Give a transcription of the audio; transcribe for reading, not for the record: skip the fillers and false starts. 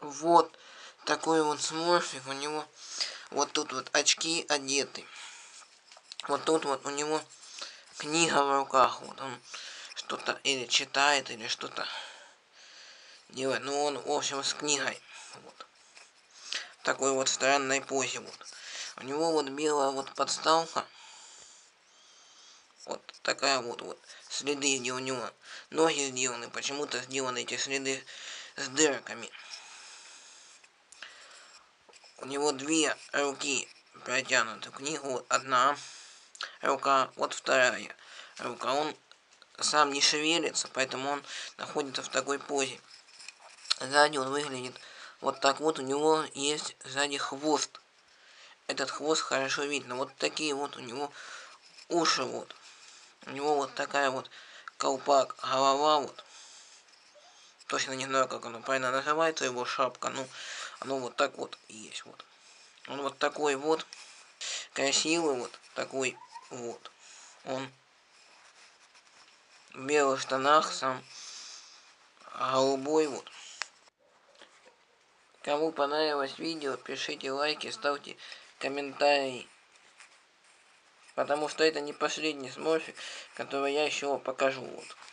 Вот такой вот смурфик, у него вот тут вот очки одеты. Вот тут вот у него книга в руках, вот он что-то или читает, или что-то делает. Ну он, в общем, с книгой. Вот. В такой вот странной позе вот. У него вот белая вот подставка. Вот такая вот следы, где у него ноги сделаны. Почему-то сделаны эти следы с дырками. У него две руки протянуты в книгу. Одна рука, вот вторая рука. Он сам не шевелится, поэтому он находится в такой позе. Сзади он выглядит вот так вот. У него есть сзади хвост. Этот хвост хорошо видно. Вот такие вот у него уши вот. У него вот такая вот колпак, голова вот. Точно не знаю, как оно правильно называется, его шапка. Ну, оно вот так вот и есть вот. Он вот такой вот. Красивый вот. Такой вот. Он в белых штанах, сам голубой вот. Кому понравилось видео, пишите лайки, ставьте комментарии. Потому что это не последний смурфик, который я еще покажу. Вот.